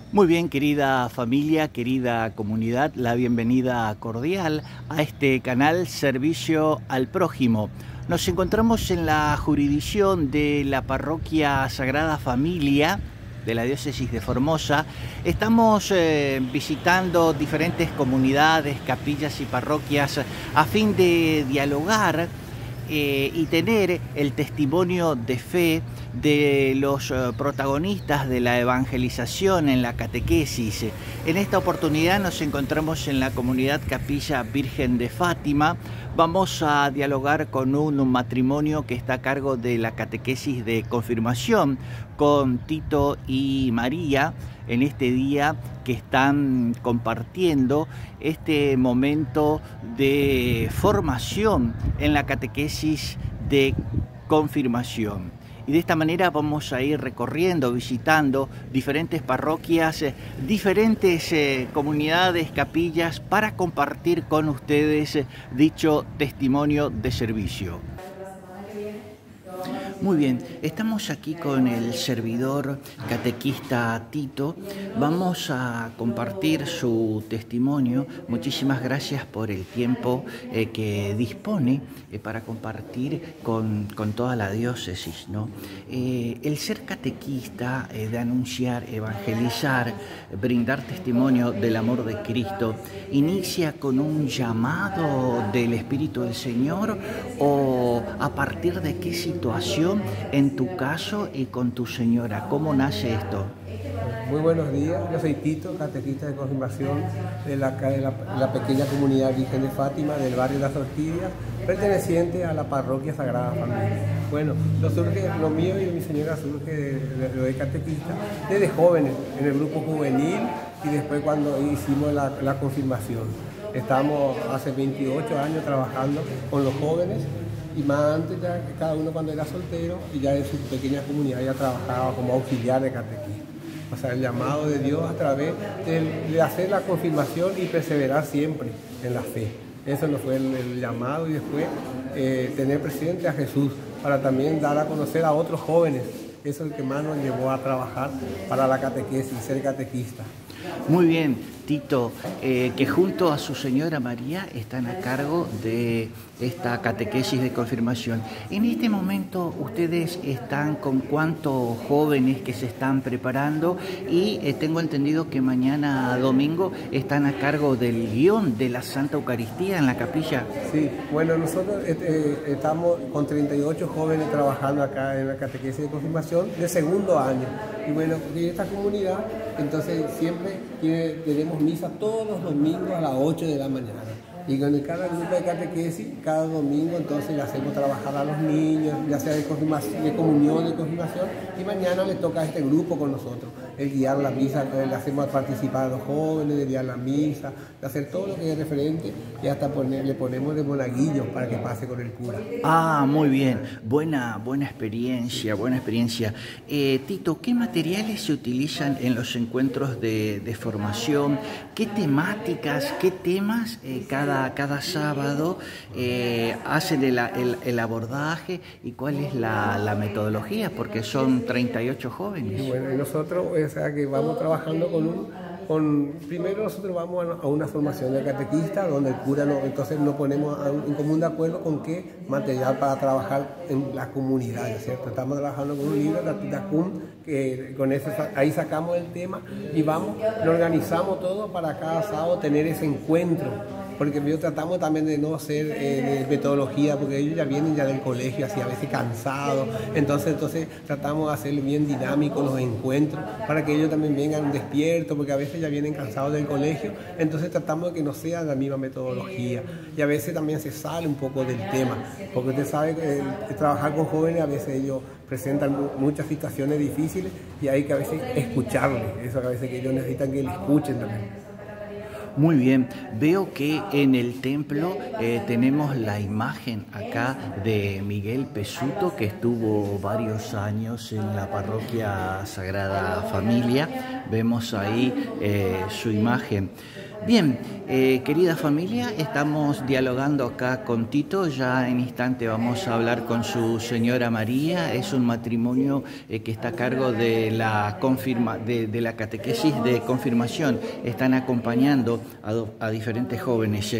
Muy bien, querida familia, querida comunidad, la bienvenida cordial a este canal Servicio al Prójimo. Nos encontramos en la jurisdicción de la Parroquia Sagrada Familia de la Diócesis de Formosa. Estamos visitando diferentes comunidades, capillas y parroquias a fin de dialogar y tener el testimonio de fe de los protagonistas de la evangelización en la catequesis. En esta oportunidad nos encontramos en la comunidad Capilla Virgen de Fátima. Vamos a dialogar con un matrimonio que está a cargo de la catequesis de confirmación, con Tito y María, en este día que están compartiendo este momento de formación en la catequesis de confirmación. Y de esta manera vamos a ir recorriendo, visitando diferentes parroquias, diferentes comunidades, capillas, para compartir con ustedes dicho testimonio de servicio. Muy bien, estamos aquí con el servidor catequista Tito. Vamos a compartir su testimonio. Muchísimas gracias por el tiempo que dispone para compartir con toda la diócesis, ¿no? El ser catequista, de anunciar, evangelizar, brindar testimonio del amor de Cristo, ¿inicia con un llamado del Espíritu del Señor o a partir de qué situación en tu caso y con tu señora? ¿Cómo nace esto? Muy buenos días, yo soy Tito, catequista de confirmación de la pequeña comunidad Virgen de Fátima del barrio Las Orquídeas, perteneciente a la parroquia Sagrada Familia. Bueno, lo mío y de mi señora surge de catequista desde jóvenes, en el grupo juvenil y después cuando hicimos la confirmación. Estamos hace 28 años trabajando con los jóvenes. Y más antes, ya cada uno cuando era soltero y ya en su pequeña comunidad ya trabajaba como auxiliar de catequista. O sea, el llamado de Dios a través de hacer la confirmación y perseverar siempre en la fe. Eso nos fue el llamado y después tener presente a Jesús para también dar a conocer a otros jóvenes. Eso es el que más nos llevó a trabajar para la catequesis, ser catequista. Muy bien, Tito, que junto a su señora María están a cargo de esta catequesis de confirmación. En este momento ustedes están con cuántos jóvenes que se están preparando y tengo entendido que mañana domingo están a cargo del guión de la Santa Eucaristía en la capilla. Sí, bueno, nosotros estamos con 38 jóvenes trabajando acá en la catequesis de confirmación de segundo año. Y bueno, de esta comunidad, entonces siempre tenemos misa todos los domingos a las 8 de la mañana. Y con cada grupo de catequesis, cada domingo, entonces le hacemos trabajar a los niños, ya sea de confirmación, de comunión, de confirmación, y mañana les toca a este grupo con nosotros, el guiar la misa, le hacemos participar a los jóvenes, de guiar la misa, de hacer todo lo que es referente, y hasta le ponemos de monaguillos para que pase con el cura. Ah, muy bien, buena experiencia, buena experiencia. Tito, ¿qué materiales se utilizan en los encuentros de formación? ¿Qué temáticas, qué temas cada sábado hacen el abordaje y cuál es la metodología? Porque son 38 jóvenes. Y bueno, nosotros, o sea, que vamos trabajando primero nosotros vamos a una formación de catequista donde el cura entonces nos ponemos en común de acuerdo con qué material para trabajar en la comunidad, ¿cierto? Estamos trabajando con un libro, la Titacum, que con eso ahí sacamos el tema y lo organizamos todo para cada sábado tener ese encuentro. Porque tratamos también de no hacer de metodología, porque ellos ya vienen ya del colegio, así a veces cansados. Entonces tratamos de hacer bien dinámicos los encuentros, para que ellos también vengan despiertos, porque a veces ya vienen cansados del colegio. Entonces tratamos de que no sea la misma metodología. Y a veces también se sale un poco del tema, porque usted sabe que trabajar con jóvenes, a veces ellos presentan muchas situaciones difíciles y hay que a veces escucharles. Eso a veces que ellos necesitan que le escuchen también. Muy bien, veo que en el templo tenemos la imagen acá de Miguel Pesuto, que estuvo varios años en la parroquia Sagrada Familia. Vemos ahí su imagen. Bien, querida familia, estamos dialogando acá con Tito. Ya en instante vamos a hablar con su señora María. Es un matrimonio que está a cargo de la catequesis de confirmación. Están acompañando a diferentes jóvenes.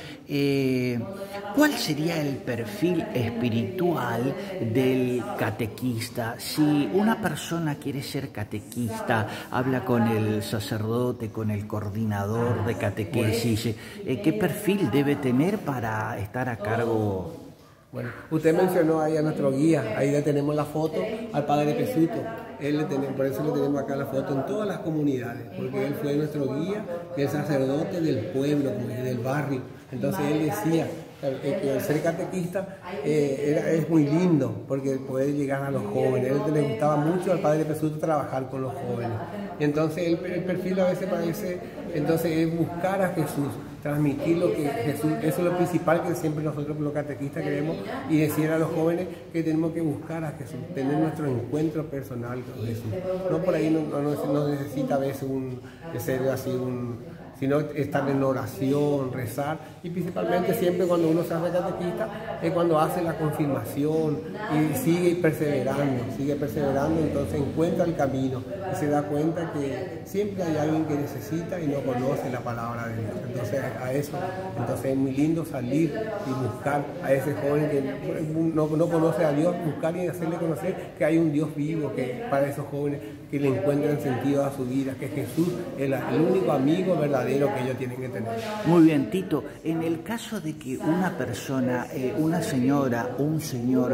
¿Cuál sería el perfil espiritual del catequista? Si una persona quiere ser catequista, habla con el sacerdote, con el coordinador de catequesis, ¿qué perfil debe tener para estar a cargo? Bueno, usted mencionó ahí a nuestro guía, ahí le tenemos la foto al padre Pesuto. Por eso le tenemos acá la foto en todas las comunidades, porque él fue nuestro guía, el sacerdote del pueblo, del barrio. Entonces él decía que el ser catequista es muy lindo, porque poder llegar a los jóvenes. A él le gustaba mucho al padre Pesuto trabajar con los jóvenes. Entonces el perfil a veces parece, entonces es buscar a Jesús, transmitir lo que Jesús, eso es lo principal que siempre nosotros los catequistas queremos, y decir a los jóvenes que tenemos que buscar a Jesús, tener nuestro encuentro personal con Jesús. No por ahí no necesita a veces ser así sino estar en oración, rezar, y principalmente siempre cuando uno se hace catequista es cuando hace la confirmación y sigue perseverando, entonces encuentra el camino y se da cuenta que siempre hay alguien que necesita y no conoce la palabra de Dios. Entonces es muy lindo salir y buscar a ese joven que no conoce a Dios, buscar y hacerle conocer que hay un Dios vivo, que para esos jóvenes que le encuentren sentido a su vida, que Jesús es el único amigo verdadero que ellos tienen que tener. Muy bien, Tito. En el caso de que una persona, una señora o un señor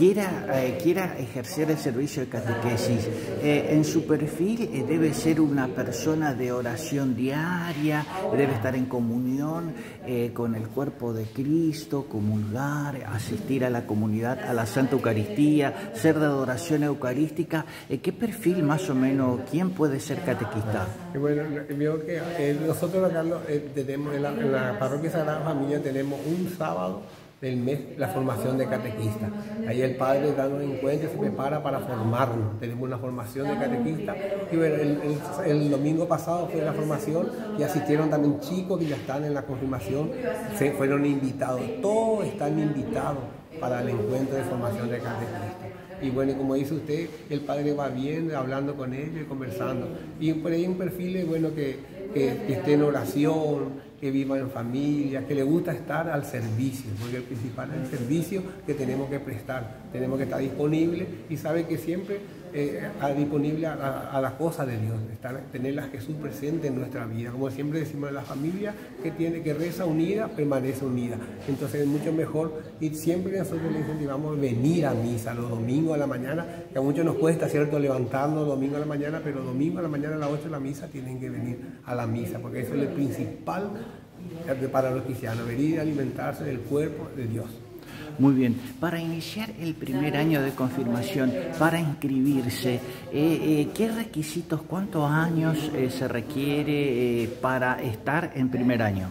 quiera ejercer el servicio de catequesis, en su perfil debe ser una persona de oración diaria, debe estar en comunión con el cuerpo de Cristo, comulgar, asistir a la comunidad, a la Santa Eucaristía, ser de adoración eucarística. ¿Qué perfil más o menos, quién puede ser catequista? Bueno, veo que nosotros acá tenemos en la parroquia Sagrada Familia tenemos un sábado del mes la formación de catequista. Ahí el padre da un encuentro, se prepara para formarnos. Tenemos una formación de catequista y bueno, el domingo pasado fue la formación y asistieron también chicos que ya están en la confirmación, se fueron invitados, todos están invitados para el encuentro de formación de catequista. Y bueno, como dice usted, el padre va bien hablando con ellos y conversando. Y por ahí un perfil bueno que esté en oración, que viva en familia, que le gusta estar al servicio, porque el principal es el servicio que tenemos que prestar. Tenemos que estar disponibles y sabe que siempre disponible a la cosa de Dios, tener a Jesús presente en nuestra vida. Como siempre decimos, la familia que reza unida, permanece unida. Entonces es mucho mejor, y siempre nosotros le incentivamos venir a misa los domingos a la mañana, que a muchos nos cuesta, ¿cierto?, levantarnos domingo a la mañana, pero domingo a la mañana a las 8 de la misa tienen que venir a la misa, porque eso es lo principal para los cristianos, venir a alimentarse del cuerpo de Dios. Muy bien, para iniciar el primer año de confirmación, para inscribirse, ¿qué requisitos, cuántos años se requiere para estar en primer año?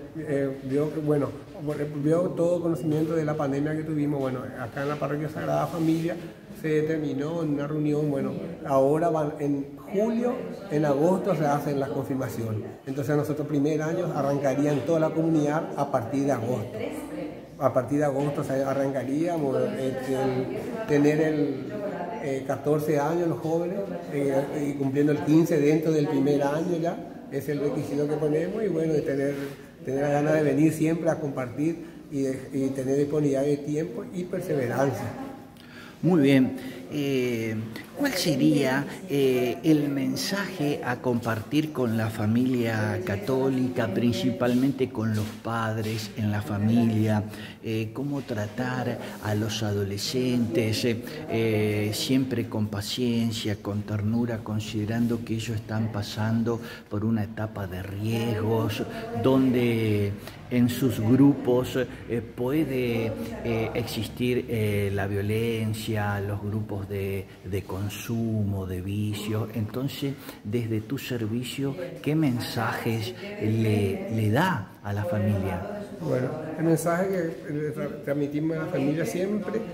Vio todo conocimiento de la pandemia que tuvimos. Bueno, acá en la parroquia Sagrada Familia se determinó en una reunión, bueno, ahora van en julio, en agosto se hacen las confirmaciones. Entonces nosotros primer año arrancaría en toda la comunidad a partir de agosto. A partir de agosto arrancaríamos tener 14 años los jóvenes y cumpliendo el 15 dentro del primer año ya, es el requisito que ponemos, y bueno, de tener la gana de venir siempre a compartir y tener disponibilidad de tiempo y perseverancia. Muy bien. ¿Cuál sería el mensaje a compartir con la familia católica, principalmente con los padres en la familia? ¿Cómo tratar a los adolescentes siempre con paciencia, con ternura, considerando que ellos están pasando por una etapa de riesgos, donde en sus grupos puede existir la violencia, los grupos de consumo, de vicio? Entonces, desde tu servicio, ¿qué mensajes le da a la familia? Bueno, el mensaje que transmitimos a la familia siempre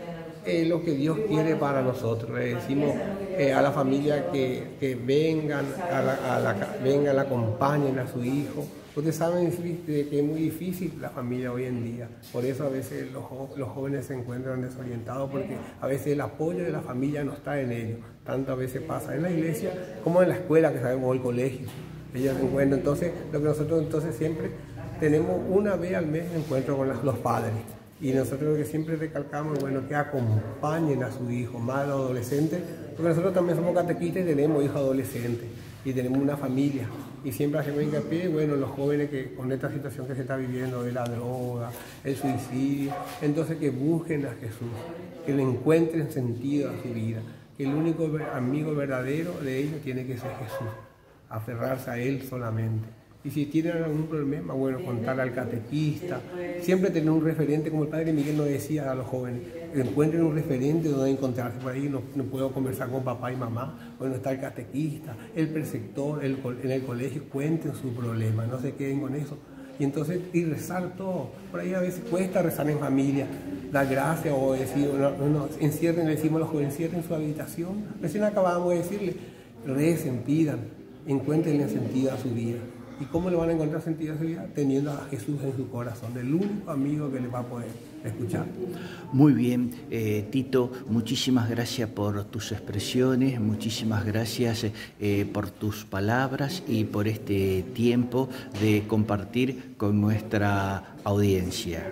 lo que Dios quiere para nosotros. Le decimos a la familia que vengan, vengan, acompañen a su hijo. Ustedes saben que es muy difícil la familia hoy en día. Por eso a veces los jóvenes se encuentran desorientados, porque a veces el apoyo de la familia no está en ellos. Tanto a veces pasa en la iglesia como en la escuela, que sabemos, o el colegio. Ellos se encuentran. Entonces, lo que nosotros entonces siempre tenemos una vez al mes de encuentro con los padres. Y nosotros lo que siempre recalcamos, bueno, que acompañen a su hijo, más a los adolescentes, porque nosotros también somos catequistas y tenemos hijos adolescentes y tenemos una familia. Y siempre hacemos hincapié, bueno, los jóvenes que con esta situación que se está viviendo de la droga, el suicidio, entonces que busquen a Jesús, que le encuentren sentido a su vida, que el único amigo verdadero de ellos tiene que ser Jesús, aferrarse a Él solamente. Y si tienen algún problema, bueno, contarle al catequista, siempre tener un referente, como el padre Miguel nos decía a los jóvenes, encuentren un referente donde encontrarse. Por ahí no puedo conversar con papá y mamá, bueno, está el catequista, el preceptor, en el colegio, cuenten su problema, no se queden con eso. Y entonces, y rezar todo. Por ahí a veces cuesta rezar en familia, dar gracias o decir, encierren, le decimos a los jóvenes, encierren su habitación. Recién acabamos de decirle, recen, pidan, encuentren sentido a su vida. ¿Y cómo le van a encontrar sentido a su vida? Teniendo a Jesús en su corazón, el único amigo que le va a poder escuchar. Muy bien, Tito, muchísimas gracias por tus expresiones, muchísimas gracias por tus palabras y por este tiempo de compartir con nuestra audiencia.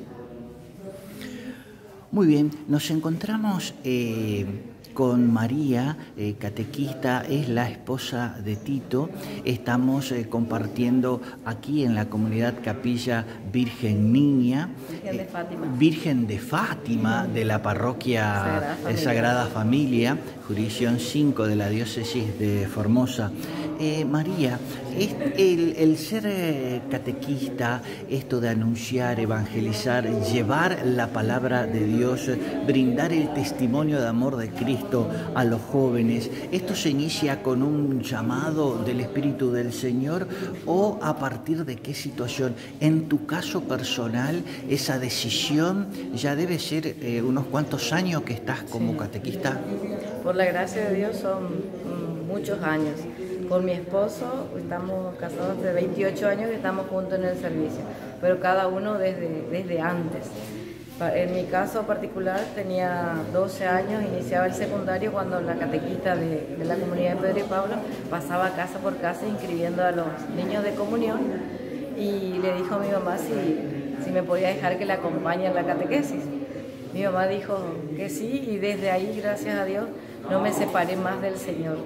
Muy bien, nos encontramos con María, catequista, es la esposa de Tito. Estamos compartiendo aquí en la comunidad Capilla Virgen Niña, Virgen de Fátima de la parroquia Sagrada Familia, jurisdicción 5 de la diócesis de Formosa. María, el ser catequista, esto de anunciar, evangelizar, llevar la palabra de Dios, brindar el testimonio de amor de Cristo a los jóvenes, ¿esto se inicia con un llamado del Espíritu del Señor o a partir de qué situación? En tu caso personal, esa decisión ya debe ser unos cuantos años que estás como catequista. Por la gracia de Dios son muchos años. Con mi esposo estamos casados hace 28 años y estamos juntos en el servicio, pero cada uno desde antes. En mi caso particular tenía 12 años, iniciaba el secundario cuando la catequista de la comunidad de Pedro y Pablo pasaba casa por casa inscribiendo a los niños de comunión y le dijo a mi mamá si me podía dejar que la acompañe en la catequesis. Mi mamá dijo que sí y desde ahí, gracias a Dios, no me separé más del Señor.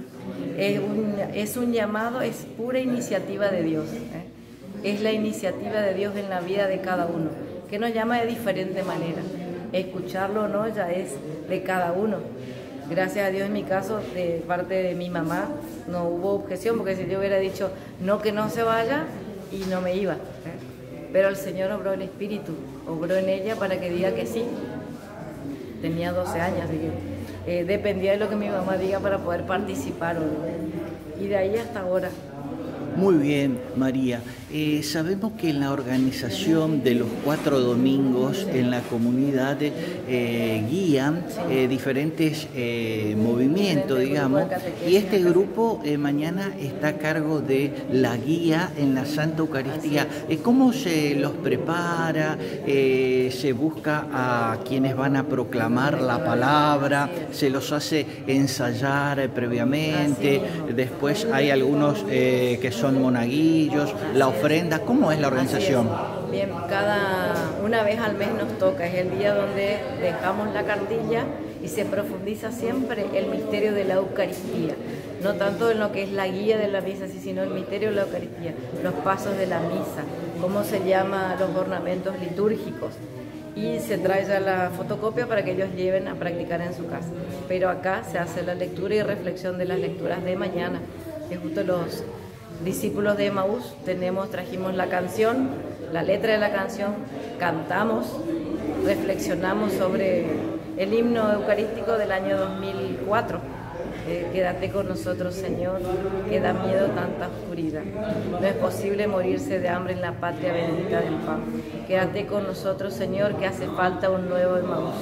Es un llamado, es pura iniciativa de Dios. Es la iniciativa de Dios en la vida de cada uno, que nos llama de diferente manera. Escucharlo o no ya es de cada uno. Gracias a Dios en mi caso, de parte de mi mamá, no hubo objeción, porque si yo hubiera dicho no, que no se vaya, y no me iba. Pero el Señor obró el Espíritu, obró en ella para que diga que sí. Tenía 12 años, así que dependía de lo que mi mamá diga para poder participar o no. Y de ahí hasta ahora. Muy bien, María. Sabemos que en la organización de los 4 domingos en la comunidad guían diferentes movimientos, digamos, y este grupo mañana está a cargo de la guía en la Santa Eucaristía. ¿Cómo se los prepara? ¿Se busca a quienes van a proclamar la palabra? ¿Se los hace ensayar previamente? Después hay algunos que son monaguillos, la ofrenda, ¿cómo es la organización? Bien, una vez al mes nos toca, es el día donde dejamos la cartilla y se profundiza siempre el misterio de la Eucaristía, no tanto en lo que es la guía de la misa, sino el misterio de la Eucaristía, los pasos de la misa, cómo se llama los ornamentos litúrgicos, y se trae ya la fotocopia para que ellos lleven a practicar en su casa. Pero acá se hace la lectura y reflexión de las lecturas de mañana, que justo los discípulos de Emaús trajimos la canción, la letra de la canción, cantamos, reflexionamos sobre el himno eucarístico del año 2004. Quédate con nosotros, Señor, que da miedo tanta oscuridad. No es posible morirse de hambre en la patria bendita del pan. Quédate con nosotros, Señor, que hace falta un nuevo Emaús.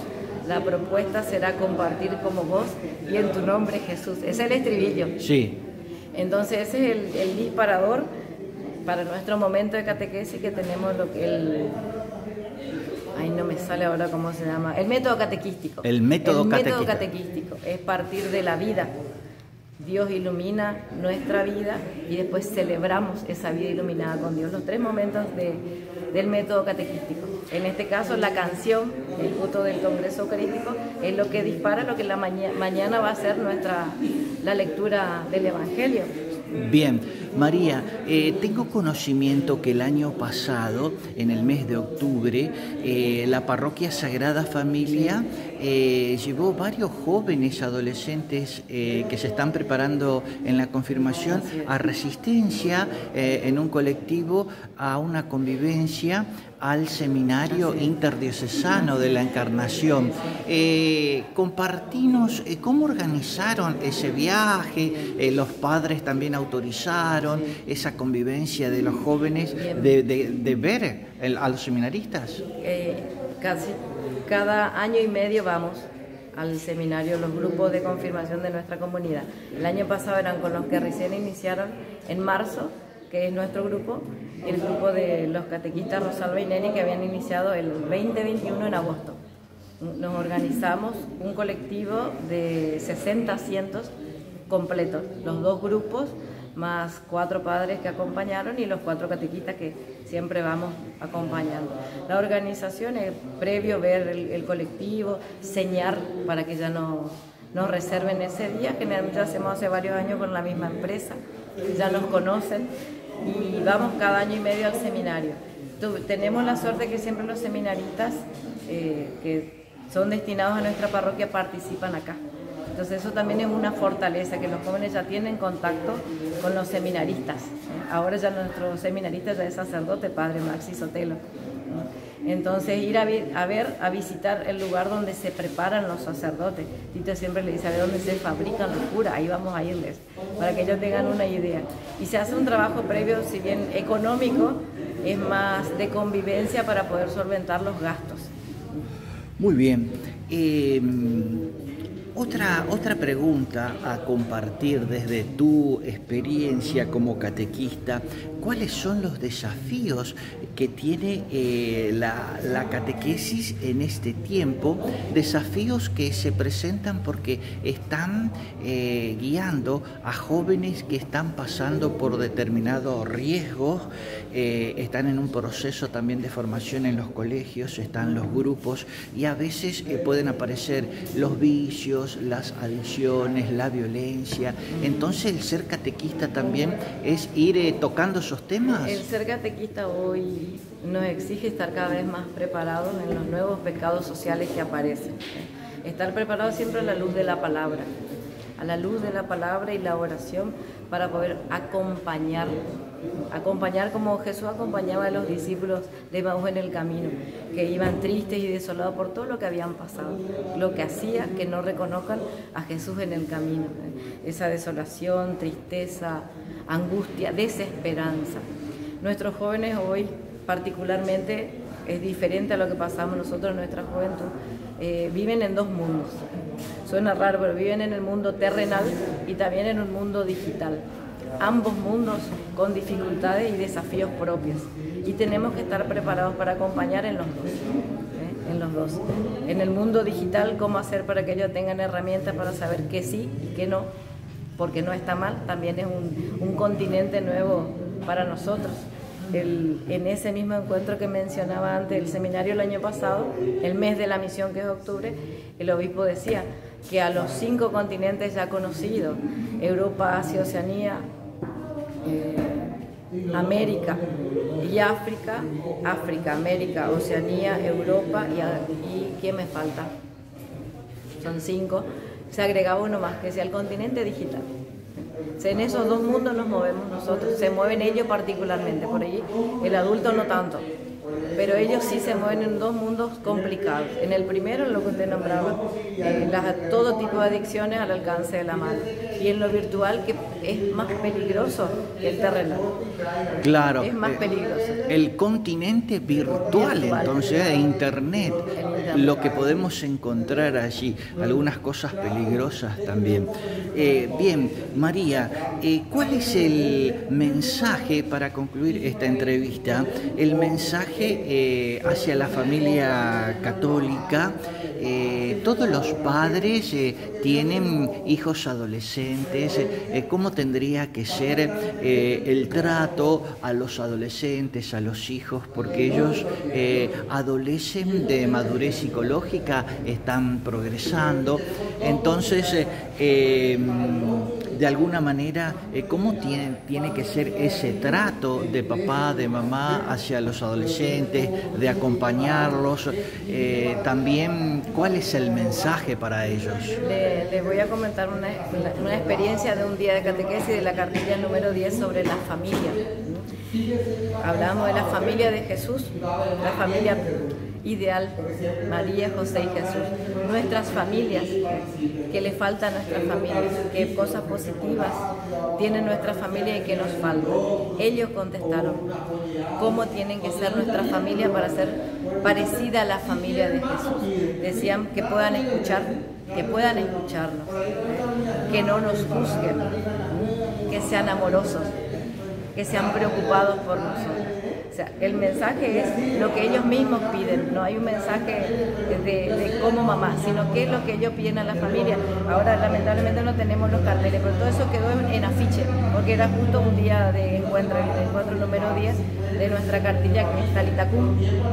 La propuesta será compartir como vos y en tu nombre, Jesús. Ese es el estribillo. Sí. Entonces ese es el disparador para nuestro momento de catequesis, que tenemos lo que ay, no me sale ahora cómo se llama. El método catequístico. El método catequístico es partir de la vida. Dios ilumina nuestra vida y después celebramos esa vida iluminada con Dios. Los 3 momentos del método catequístico. En este caso, la canción, el culto del Congreso Eucarístico, es lo que dispara lo que mañana va a ser la lectura del Evangelio. Bien, María, tengo conocimiento que el año pasado, en el mes de octubre, la Parroquia Sagrada Familia llevó varios jóvenes adolescentes que se están preparando en la confirmación a Resistencia, en un colectivo, a una convivencia al Seminario Interdiocesano de la Encarnación. Compartinos cómo organizaron ese viaje, los padres también autorizaron esa convivencia de los jóvenes de ver a los seminaristas. Casi cada año y medio vamos al seminario, los grupos de confirmación de nuestra comunidad. El año pasado eran con los que recién iniciaron en marzo, que es nuestro grupo, el grupo de los catequistas Rosalba y Neni, que habían iniciado el 2021 en agosto. Nos organizamos un colectivo de 60 asientos completos, los 2 grupos, más 4 padres que acompañaron y los 4 catequistas que siempre vamos acompañando. La organización es previo ver el colectivo, señar para que ya no nos reserven ese día. Generalmente lo hacemos hace varios años con la misma empresa, ya nos conocen y vamos cada año y medio al seminario. Tenemos la suerte que siempre los seminaristas que son destinados a nuestra parroquia participan acá. Entonces eso también es una fortaleza, que los jóvenes ya tienen contacto con los seminaristas. Ahora ya nuestro seminarista ya es sacerdote, padre Maxi Sotelo. Entonces ir a visitar el lugar donde se preparan los sacerdotes. Tito siempre le dice, a ver dónde se fabrican los curas, ahí vamos a irles, para que ellos tengan una idea. Y se hace un trabajo previo, si bien económico, es más de convivencia para poder solventar los gastos. Muy bien. Otra pregunta a compartir desde tu experiencia como catequista. ¿Cuáles son los desafíos que tiene la catequesis en este tiempo? Desafíos que se presentan porque están guiando a jóvenes que están pasando por determinados riesgos, están en un proceso también de formación en los colegios, están los grupos y a veces pueden aparecer los vicios, las adicciones, la violencia. Entonces el ser catequista también es ir tocando esos temas. El ser catequista hoy nos exige estar cada vez más preparados en los nuevos pecados sociales que aparecen. Estar preparados siempre a la luz de la palabra, y la oración, para poder acompañar como Jesús acompañaba a los discípulos de Emaús en el camino, que iban tristes y desolados por todo lo que habían pasado, lo que hacía que no reconozcan a Jesús en el camino, esa desolación, tristeza, angustia, desesperanza. Nuestros jóvenes hoy particularmente es diferente a lo que pasamos nosotros en nuestra juventud. Viven en 2 mundos. Suena raro, pero viven en el mundo terrenal y también en un mundo digital. Ambos mundos con dificultades y desafíos propios. Y tenemos que estar preparados para acompañar en los dos. En el mundo digital, cómo hacer para que ellos tengan herramientas para saber qué sí y qué no, porque no está mal, también es un continente nuevo para nosotros. En ese mismo encuentro que mencionaba antes, el seminario el año pasado, el mes de la misión que es octubre, el obispo decía que a los 5 continentes ya conocidos, Europa, Asia, Oceanía, América y África, América, Oceanía, Europa y ¿qué me falta? Son 5, se agregaba uno más, que sea el continente digital. En esos 2 mundos nos movemos nosotros, se mueven ellos particularmente, por allí el adulto no tanto, pero ellos sí se mueven en 2 mundos complicados. En el primero, lo que usted nombraba, todo tipo de adicciones al alcance de la mano, y en lo virtual, que es más peligroso que el terrenal. Claro. Es más peligroso. El continente virtual. Entonces, de Internet. El lo que podemos encontrar allí, algunas cosas peligrosas también. Bien, María, ¿cuál es el mensaje para concluir esta entrevista? El mensaje hacia la familia católica. Todos los padres tienen hijos adolescentes. ¿Cómo tendría que ser el trato a los adolescentes, a los hijos? Porque ellos adolecen de madurez psicológica, están progresando. Entonces, de alguna manera, ¿cómo tiene que ser ese trato de papá, de mamá hacia los adolescentes, de acompañarlos? También, ¿cuál es el mensaje para ellos? Les voy a comentar una experiencia de un día de catequesis de la cartilla número 10 sobre la familia. Hablamos de la familia de Jesús, la familia ideal, María, José y Jesús. Nuestras familias, ¿qué le falta a nuestras familias? ¿Qué cosas positivas tiene nuestra familia y qué nos falta? Ellos contestaron, ¿cómo tienen que ser nuestra familia para ser parecida a la familia de Jesús? Decían que puedan escucharnos, que no nos juzguen, que sean amorosos, que sean preocupados por nosotros. O sea, el mensaje es lo que ellos mismos piden, no hay un mensaje de como mamá, sino que es lo que ellos piden a la familia. Ahora lamentablemente no tenemos los carteles, pero todo eso quedó en afiche, porque era justo un día de encuentro, el encuentro número 10 de nuestra cartilla que es Talitacum.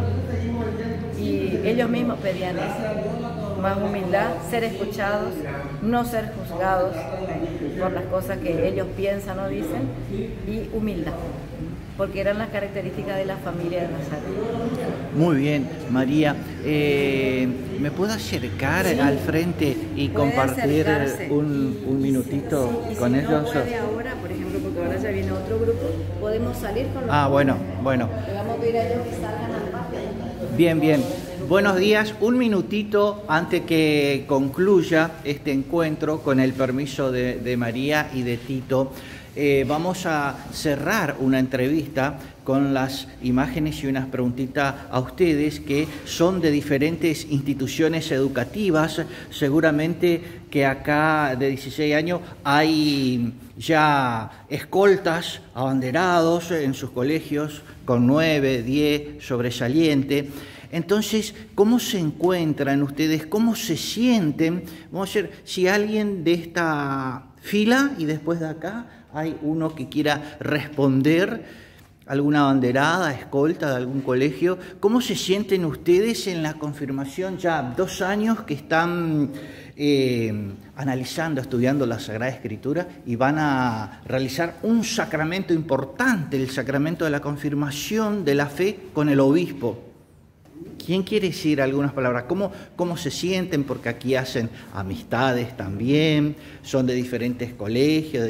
Y ellos mismos pedían eso, más humildad, ser escuchados, no ser juzgados por las cosas que ellos piensan o dicen, y humildad, porque eran las características de la familia de Nazaret. Muy bien, María. ¿Me puedo acercar al frente y compartir un minutito con si ellos? No puede ahora, por ejemplo, porque ahora ya viene otro grupo, podemos salir con los bueno. Le vamos a pedir a ellos que salgan al patio. Bien. Buenos días. Un minutito antes que concluya este encuentro, con el permiso de María y de Tito. Vamos a cerrar una entrevista con las imágenes y unas preguntitas a ustedes que son de diferentes instituciones educativas. Seguramente que acá de 16 años hay ya escoltas, abanderados en sus colegios con 9, 10, sobresaliente. Entonces, ¿cómo se encuentran ustedes? ¿Cómo se sienten? Vamos a ver si alguien de esta fila y después de acá hay uno que quiera responder, alguna abanderada, escolta de algún colegio. ¿Cómo se sienten ustedes en la confirmación? Ya 2 años que están analizando, estudiando la Sagrada Escritura y van a realizar un sacramento importante, el sacramento de la confirmación de la fe con el obispo. ¿Quién quiere decir algunas palabras? ¿Cómo se sienten? Porque aquí hacen amistades también, son de diferentes colegios.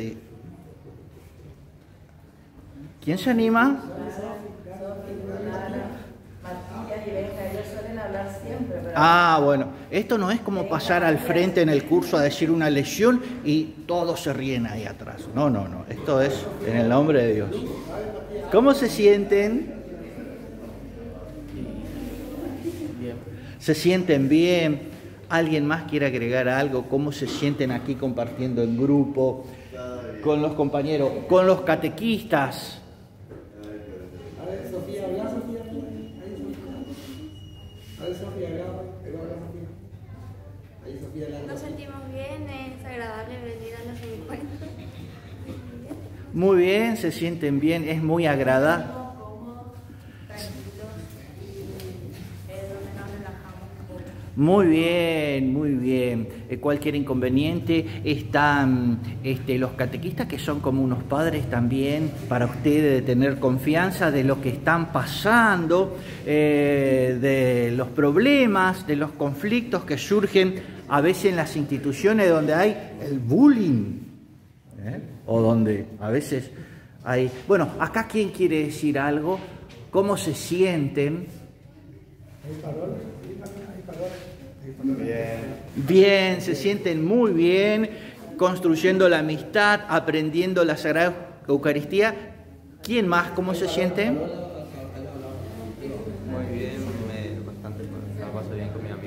¿Quién se anima? Bueno, esto no es como pasar al frente en el curso a decir una lección y todos se ríen ahí atrás. No, esto es en el nombre de Dios. ¿Cómo se sienten? ¿Se sienten bien? ¿Alguien más quiere agregar algo? ¿Cómo se sienten aquí compartiendo en grupo, con los compañeros, con los catequistas? A ver, Sofía, habla, Sofía. A ver, Sofía, habla, Sofía. Ahí, Sofía, habla. Nos sentimos bien, es agradable venir a los encuentros. Muy bien, se sienten bien, es muy agradable. Muy bien. Cualquier inconveniente, están los catequistas que son como unos padres también para ustedes, de tener confianza de lo que están pasando, de los problemas, de los conflictos que surgen a veces en las instituciones donde hay el bullying, o donde a veces hay... Bueno, acá ¿quién quiere decir algo? ¿Cómo se sienten? Bien, se sienten muy bien, construyendo la amistad, aprendiendo la Sagrada Eucaristía. ¿Quién más? ¿Cómo se sienten? Muy bien, bastante, la paso bien con mi amigo.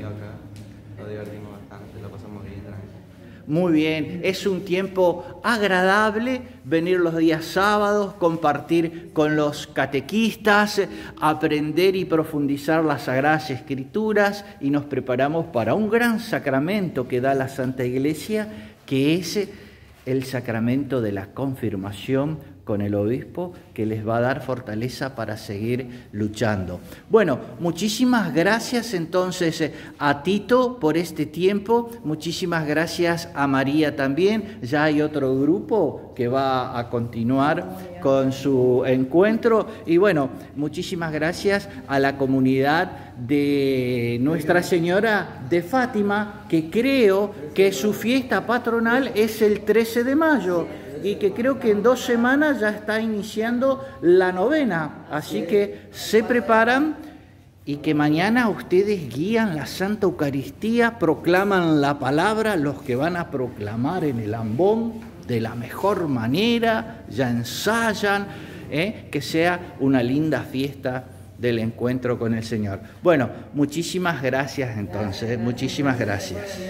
Muy bien, es un tiempo agradable venir los días sábados, compartir con los catequistas, aprender y profundizar las Sagradas Escrituras, y nos preparamos para un gran sacramento que da la Santa Iglesia, que es el sacramento de la confirmación con el obispo, que les va a dar fortaleza para seguir luchando. Bueno, muchísimas gracias entonces a Tito por este tiempo, muchísimas gracias a María también. Ya hay otro grupo que va a continuar con su encuentro, y bueno, muchísimas gracias a la comunidad de Nuestra Señora de Fátima, que creo que su fiesta patronal es el 13 de mayo, y que creo que en 2 semanas ya está iniciando la novena, así que se preparan, y que mañana ustedes guían la Santa Eucaristía, proclaman la palabra, los que van a proclamar en el ambón de la mejor manera, ya ensayan, que sea una linda fiesta del encuentro con el Señor. Bueno, muchísimas gracias entonces, muchísimas gracias.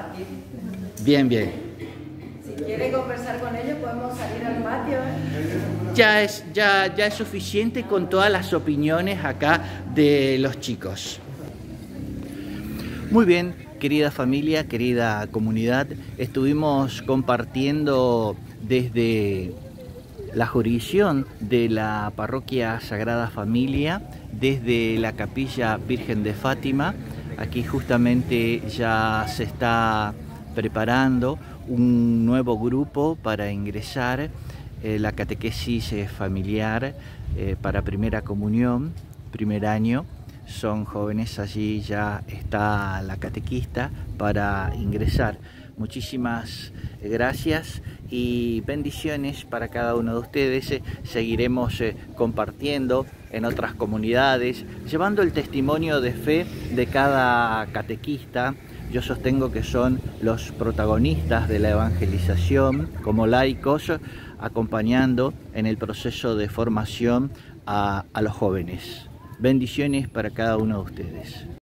Bien, bien. Si quiere conversar con ellos, podemos salir al patio. Ya es suficiente con todas las opiniones acá de los chicos. Muy bien, querida familia, querida comunidad, estuvimos compartiendo desde la jurisdicción de la Parroquia Sagrada Familia, desde la Capilla Virgen de Fátima. Aquí justamente ya se está preparando un nuevo grupo para ingresar la catequesis familiar para primera comunión, primer año. Son jóvenes, allí ya está la catequista para ingresar. Muchísimas gracias y bendiciones para cada uno de ustedes. Seguiremos compartiendo en otras comunidades, llevando el testimonio de fe de cada catequista. Yo sostengo que son los protagonistas de la evangelización como laicos, acompañando en el proceso de formación a los jóvenes. Bendiciones para cada uno de ustedes.